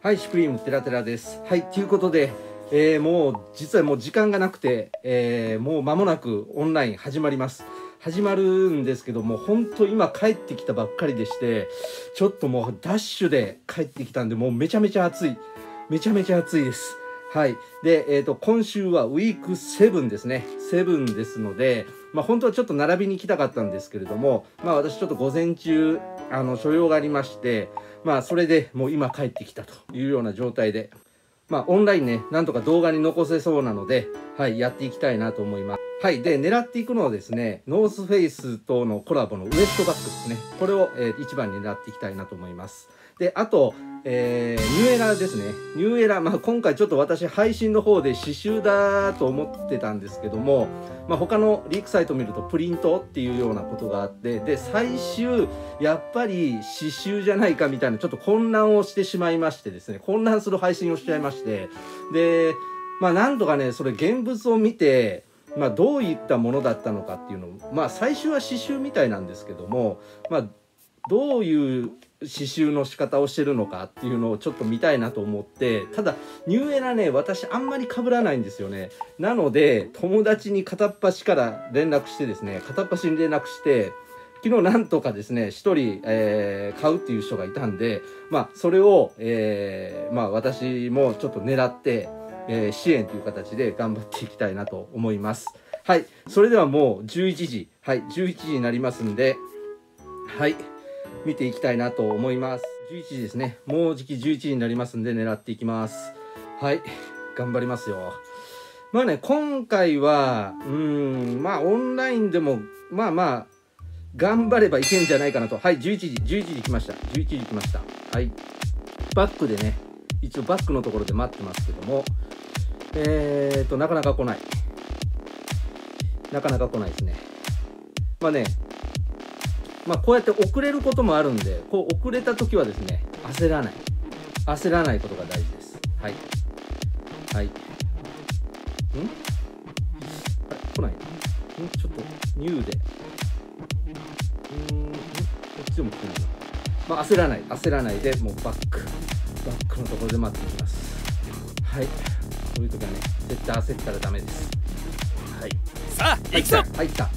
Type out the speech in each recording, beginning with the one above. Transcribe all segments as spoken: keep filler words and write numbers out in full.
はい、シュプリームテラテラです。はい、ということで、えー、もう実はもう時間がなくて、えー、もう間もなくオンライン始まります。始まるんですけども、本当今帰ってきたばっかりでして、ちょっともうダッシュで帰ってきたんで、もうめちゃめちゃ暑い。めちゃめちゃ暑いです。はい。で、えっと、今週はウィークセブンですね。セブンですので、まあ本当はちょっと並びに来たかったんですけれども、まあ私ちょっと午前中、あの、所用がありまして、まあそれでもう今帰ってきたというような状態で、まあオンラインね、なんとか動画に残せそうなので、はい、やっていきたいなと思います。はい。で、狙っていくのはですね、ノースフェイスとのコラボのウエストバッグですね。これを、えー、一番に狙っていきたいなと思います。で、あと、えー、ニューエラーですね。ニューエラー、まあ今回ちょっと私配信の方で刺繍だと思ってたんですけども、まあ他のリークサイトを見るとプリントっていうようなことがあって、で、最終、やっぱり刺繍じゃないかみたいなちょっと混乱をしてしまいましてですね、混乱する配信をしちゃいまして、で、まあなんとかね、それ現物を見て、まあどういったものだったのかっていうのを、まあ最初は刺繍みたいなんですけども、まあどういう刺繍の仕方をしてるのかっていうのをちょっと見たいなと思って、ただニューエラね、私あんまり被らないんですよね。なので友達に片っ端から連絡してですね、片っ端に連絡して昨日なんとかですね一人、えー、買うっていう人がいたんで、まあそれを、えー、まあ私もちょっと狙って、えー、支援という形で頑張っていきたいなと思います。はい、それではもうじゅういちじ、はい、じゅういちじになりますんで、はい、見ていきたいなと思います。じゅういちじですね。もうじきじゅういちじになりますんで狙っていきます。はい、頑張りますよ。まあね、今回はうーん、まあオンラインでもまあまあ頑張ればいけんじゃないかなと。はい、じゅういちじ、じゅういちじ来ました。じゅういちじ来ました。はい、バックでね、一応バックのところで待ってますけども、えーとなかなか来ない。なかなか来ないですね。まあね。まあこうやって遅れることもあるんで、こう遅れた時はですね、焦らない。焦らないことが大事です。はい。はい。ん？あれ来ない？ん？ちょっと、ニューで。うーん、ん？こっちでも来てないな。まあ焦らない。焦らないで、もうバック。バックのところで待っていきます。はい。こういう時はね、絶対焦ったらダメです。はい。 さあ、行くぞ！ 入った。はい。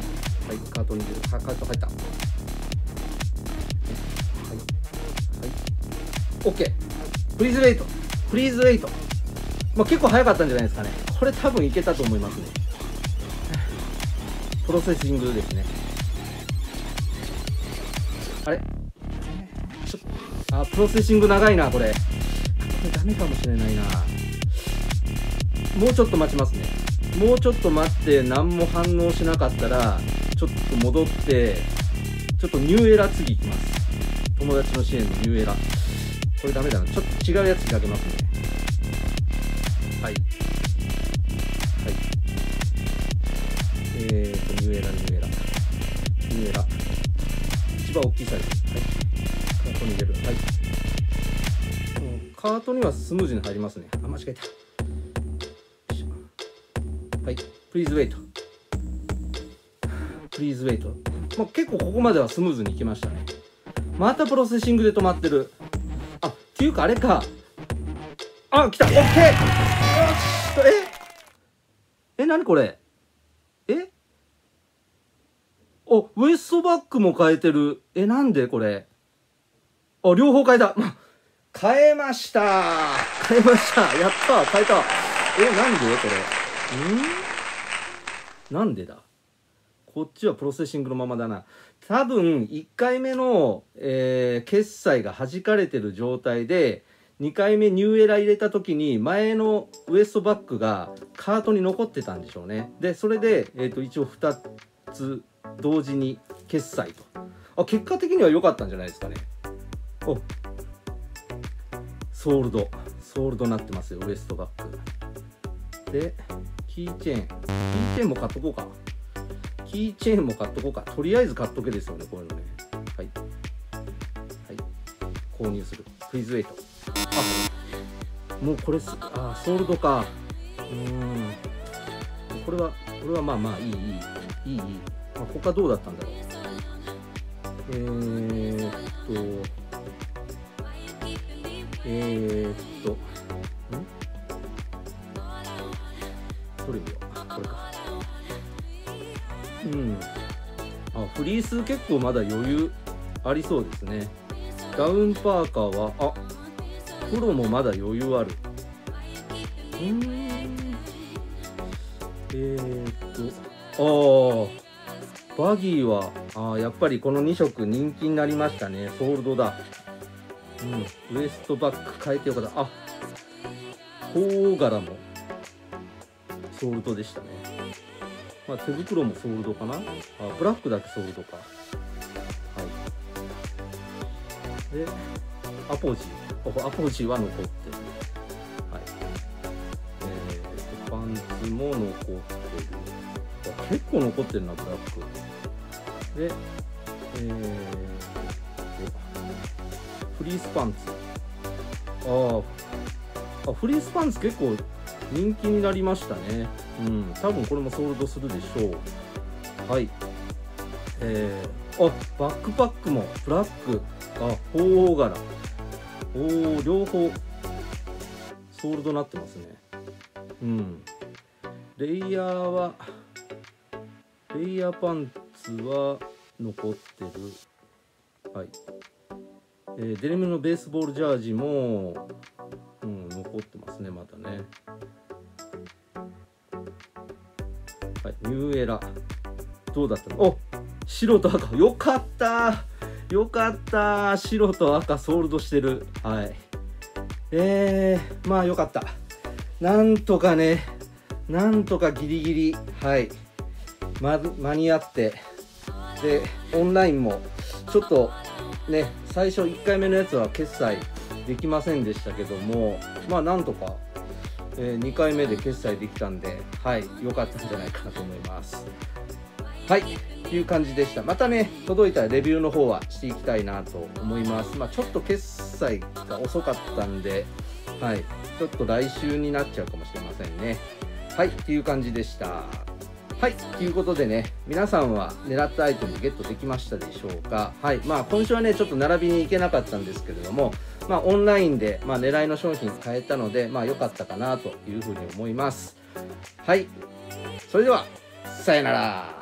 はい、カートに入れる。カート入った。はい。はい。OK。プリーズウェイト。プリーズウェイト。まあ結構早かったんじゃないですかね。これ多分いけたと思いますね。プロセッシングですね。あれちょっと、あ、プロセッシング長いな、これ。これダメかもしれないな。もうちょっと待ちますね。もうちょっと待って何も反応しなかったら、ちょっと戻ってちょっとニューエラ次いきます。友達の支援のニューエラ、これダメだな。ちょっと違うやつ開けますね。はいはい、えーとニューエラニューエラニューエラ一番大きいサイズ。はい、カートに入れる。はい、カートにはスムーズに入りますね。あ、間違えた。はい、プリーズウェイト。プリーズウェイト。まあ、結構ここまではスムーズにいきましたね。またプロセッシングで止まってる。あ、っていうかあれか。あ、来た。オッケー。よし。ええ、なにこれ。えお、ウエストバッグも変えてる。え、なんでこれ。あ、両方変えた。変えました。変えました。やった。変えた。え、なんでこれ。んなんでだ。こっちはプロセッシングのままだな。多分いっかいめの、えー、決済が弾かれてる状態でにかいめニューエラ入れた時に前のウエストバッグがカートに残ってたんでしょうね。でそれで、えー、と一応ふたつ同時に決済と。あ、結果的には良かったんじゃないですかね。お、ソールドソールドになってますよ、ウエストバッグで。キーチェーンキーチェーンも買っとこうか。キーチェーンも買っとこうか。とりあえず買っとけですよね、こういうのね。はい。はい。購入する。プリーズウェイト。あ、もうこれす、あ、ソールドか。うーん。これは、これはまあまあいい、いい、いい、いい。まあ、他どうだったんだろう。えーっと、 えー、っとんどれ見よう。あ、これか。うん。あ、フリース結構まだ余裕ありそうですね。ダウンパーカーは、あ、黒もまだ余裕ある。うーん。えー、っと、ああ、バギーは、あーやっぱりこのに色人気になりましたね。ソールドだ。うん、ウエストバック変えてよかった。あ、大柄もソールドでしたね。まあ、手袋もソールドかな。あ、ブラックだけソールドか。はい。で、アポジー。アポジーは残ってる。はい。えーと、パンツも残ってる。結構残ってるな、ブラック。で、えーフリースパンツ。ああ、フリースパンツ結構人気になりましたね。うん、多分これもソールドするでしょう。はい。えー、あ、バックパックもブラック。あ、大柄。おお、両方ソールドなってますね。うん。レイヤーは、レイヤーパンツは残ってる。はい。えー、デニムのベースボールジャージも、うん、残ってますね、またね。はい、ニューエラ。どうだったの？お、白と赤。よかったよかった白と赤ソールドしてる。はい。えー、まあよかった。なんとかね、なんとかギリギリ、はい。ま、間に合って。で、オンラインも、ちょっと、ね、最初いっかいめのやつは決済できませんでしたけども、まあなんとか、えー、にかいめで決済できたんで、はい、良かったんじゃないかなと思います。はい、という感じでした。またね、届いたらレビューの方はしていきたいなと思います。まあちょっと決済が遅かったんで、はい、ちょっと来週になっちゃうかもしれませんね。はい、という感じでした。はい、ということでね、皆さんは狙ったアイテムゲットできましたでしょうか。はい、まあ今週はね、ちょっと並びに行けなかったんですけれども、まあオンラインで、まあ、狙いの商品買えたので、まあ良かったかなというふうに思います。はい、それでは、さよなら。